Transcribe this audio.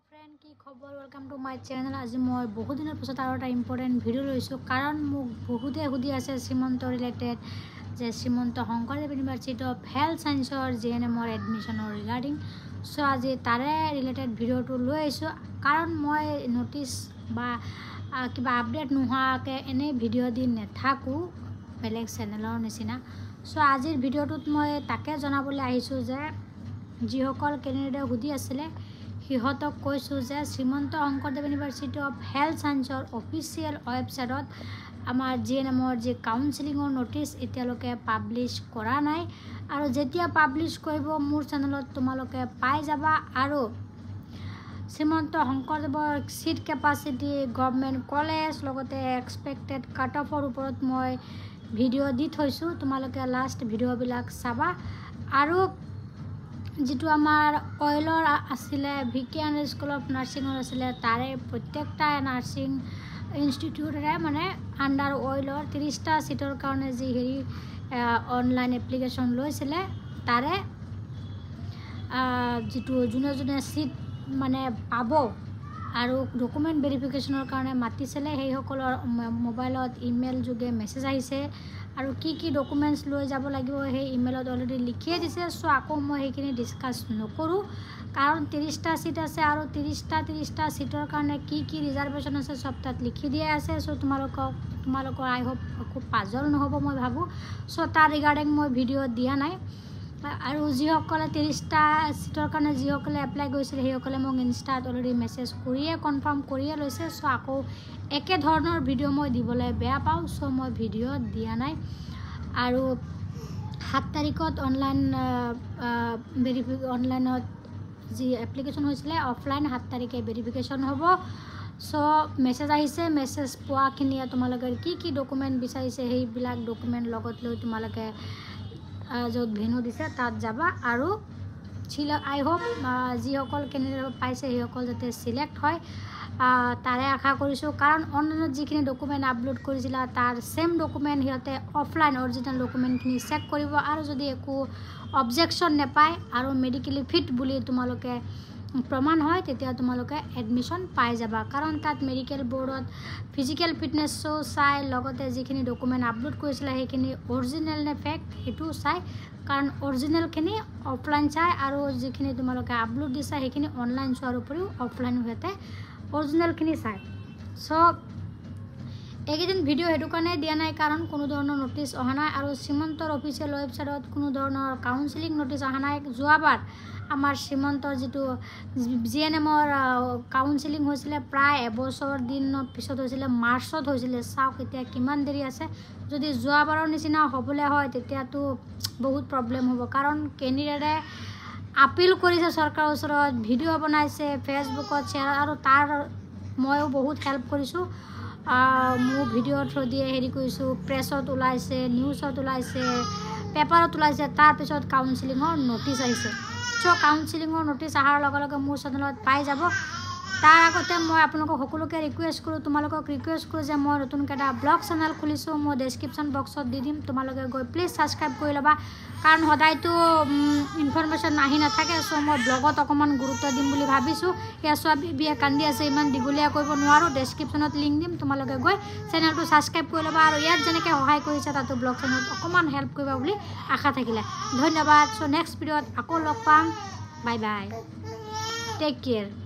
Friend की खबर welcome to my channel. आज मैं बहुत दिन पास और इम्पर्टेन्ट भिडिओ लैसो कारण मोक बहुते सुधी आसे श्रीमंत रिलेटेड जे Srimanta Sankardev university of health साइंसर GNM एडमिशन रिगार्डिंग सो आज तारे रिलेटेड भिडिओ लै आइसो कारण मैं नोटिस बा किबा अपडेट नोहाके एने भिडिओ दी नेथाको बेलेग चेनेलर निचिना सो आजिर भिडिओटुत मैं ताके जनाबले आइसो जे जिहकल कैंडिडेट सुधी आছিলে সিহঁতক কৈছোঁ যে Srimanta Sankardev university of health সায়েন্সৰ অফিচিয়েল ৱেবছাইটত আমাৰ GNMৰ যে কাউন্সেলিঙৰ নটিচ এতিয়ালৈকে পাব্লিছ কৰা নাই আৰু যেতিয়া পাব্লিছ কৰিব মোৰ চেনেলত তোমালোকে পাই যাবা আৰু শ্ৰীমন্ত শংকৰদেৱৰ সিট কেপাচিটি গভৰ্ণমেণ্ট কলেজ লগতে এক্সপেক্টেড কাট অফৰ ওপৰত মই ভিডিঅ' দি থৈছোঁ তোমালোকে লাষ্ট ভিডিঅ'বিলাক চাবা আৰু जितु आमार ऑयलर आसिले VK स्कूल ऑफ नार्सिंगर आसिले तारे प्रत्येकटा नार्सिंग इन्स्टिट्यूटरे माने आंडार ऑयलर 30टा सीटर कारणे जी हेरी ऑनलाइन एप्लिकेशन लैसिले तारे जितु जुने जुने सीट माने पाबो आरो डकुमेंट वेरिफिकेशनर कारणे मातिছিলে সেই সকলৰ মোবাইলত ইমেইল যোগে মেছেজ আহিছে আৰু কি ডকুমেন্টস লৈ যাব লাগিব সেই ইমেইলত অলৰেডি লিখিয়ে দিছে সো আকৌ মই সেইখিনি ডিসকাস নকৰো কাৰণ 30টা সিট আছে আৰু 30টা সিটৰ কাৰণে কি ৰিজাৰ্ভেশন আছে সব তাত লিখি দিয়া আছে সো তোমালোকৰ আই হোপ খুব পাজল নহব মই ভাবো সো তাৰ ৰিগাৰ্ডিং মই ভিডিও দিয়া নাই আৰু যিসকলে 30টা সিটৰ কাৰণে যিসকলে এপ্লাই কৰিছিল সেইসকলে মোক ইনষ্টাত অলৰেডি মেছেজ কৰিয়ে কনফাৰ্ম কৰিয়ে লৈছে সো আকৌ একে ধৰণৰ ভিডিও মই দিবলৈ বেয়া পাওঁ সো মই ভিডিও দিয়া নাই আৰু 7 তাৰিখত অনলাইনত যি এপ্লিকেশন হৈছিল অফলাইন 7 তাৰিখে ভেৰিফিকেশন হ'ব সো মেছেজ আহিছে মেছেজ পোৱাখিনি তোমালোকৰ কি ডকুমেন্ট বিচাৰিছে সেইবিলাক ডকুমেন্ট লগত লৈ তোমালোকে য'ত ভেনু দিছে তাত যাবা আৰু আই হোপ যিসকল কেণ্ডিডেট পাইছে সেইসকল যাতে সিলেক্ট হয় তাৰে আশা কৰিছোঁ কাৰণ অনলাইনত যিখিনি ডকুমেন্ট আপলোড কৰিছিলা তাৰ সেম ডকুমেন্ট হিয়তে অফলাইন অৰিজিনাল ডকুমেন্টখিনি চেক কৰিব আৰু যদি একো অবজেকশন নেপায় আৰু মেডিকেলি ফিট বুলি তোমালোকে प्रमाण হয় তেতিয়া তোমালোকে এডমিশন পাই যাবা কাৰণ তাত মেডিকেল বোৰ্ডত ফিজিক্যাল ফিটনেস শো চাই লগতে যিখিনি ডকুমেন্ট আপলোড কৰিছিল সেইখিনি অৰিজিনাল নে ফেক হেতু চাই কাৰণ অৰিজিনাল খিনি অফলাইন চাই আৰু যিখিনি তোমালোকে আপলোড দিছা সেইখিনি অনলাইন চোৱাৰ উপৰিও অফলাইন হতে অৰিজিনাল খিনি চাই সো এইকেইদিন ভিডিও হেতু কাৰণে দিয়া নাই কাৰণ কোনো ধৰণৰ নটিচ অহা নাই আৰু শ্ৰীমন্তৰ অফিচিয়েল ৱেবছাইটত কোনো ধৰণৰ কাউন্সেলিং নটিচ অহা নাই যোৱাবাৰ আমাৰ শ্ৰীমন্তৰ যেটো GNMৰ কাউন্সেলিং হৈছিল প্ৰায় এবছৰ দিনৰ পিছত হৈছিল মাৰ্চত হৈছিল চাওক এতিয়া কিমান দেৰি আছে যদি যোৱাবাৰৰ নিচিনা হ'বলে হয় তেতিয়াতো বহুত প্ৰবলেম হ'ব কাৰণ কেণ্ডিডেটে আপিল কৰিছে চৰকাৰৰ ওচৰত ভিডিও বনাইছে ফেসবুকত শ্বেয়াৰ আৰু তাৰ মইও বহুত হেল্প কৰিছো মো ভিডিও থ্ৰু দিয়ে হেৰি কৰিছো প্ৰেছত ওলাইছে নিউজত ওলাইছে পেপাৰত ওলাইছে তাৰ পিছত কাউন্সেলিংৰ নটিচ আহিছে সো কাউন্সেলিংৰ নটিচ আহাৰ লগে লগে মোৰ চেনেলত পাই যাব তাৰ আগতে মই আপোনালোকক সকলোকে ৰিকুৱেষ্ট কৰো তোমালোকক ৰিকুৱেষ্ট কৰো যে মই নতুন এটা ব্লগ চেনেল খুলিছো মই ডেসক্ৰিপচন বক্সত দি দিম তোমালোকে গৈ প্লিজ সাবস্ক্ৰাইব কৰি লবা কাৰণ হদাইতো ইনফৰমেশন আহি নাথাকে সো মই ব্লগত অকমান গুৰুত্ব দিম বুলি ভাবিছো ইয়া সবি বিয়া কান্দি আছে ইমান দিগুলিয়া কৰিব নোৱাৰো ডেসক্ৰিপচনত লিংক দিম তোমালোকে গৈ চেনেলটো সাবস্ক্ৰাইব কৰি লবা আৰু ইয়াত যেনেকৈ সহায় কৰিছে তাতো ব্লগ চেনেলত অকমান হেল্প কৰিবা বুলি আশা থাকিলে ধন্যবাদ সো নেক্সট ভিডিওত আকৌ লগ পাম বাই বাই টেক কেয়াৰ